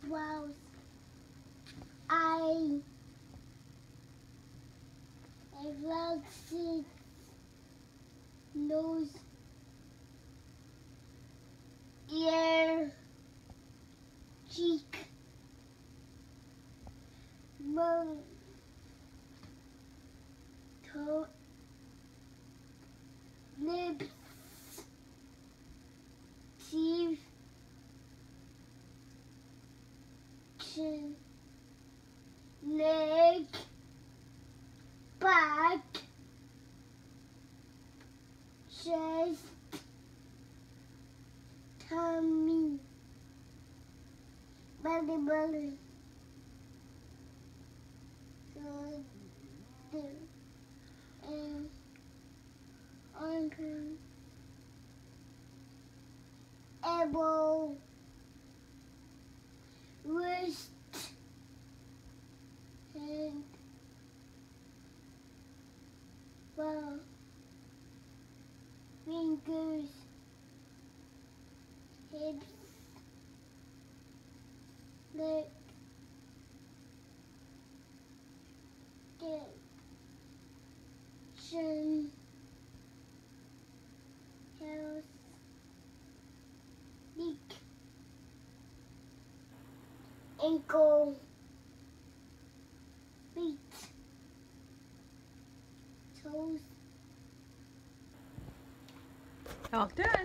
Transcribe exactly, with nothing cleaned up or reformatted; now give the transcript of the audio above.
eyebrows, eye, legs, nose, ear, cheek, mouth, toe, lips, teeth, chin, neck, back, chest, tummy, belly belly, shoulder, and arm, elbow, wrist, hand, well, fingers, hips, leg, neck, chin, heels, beak, ankle, feet, toes. Talk down.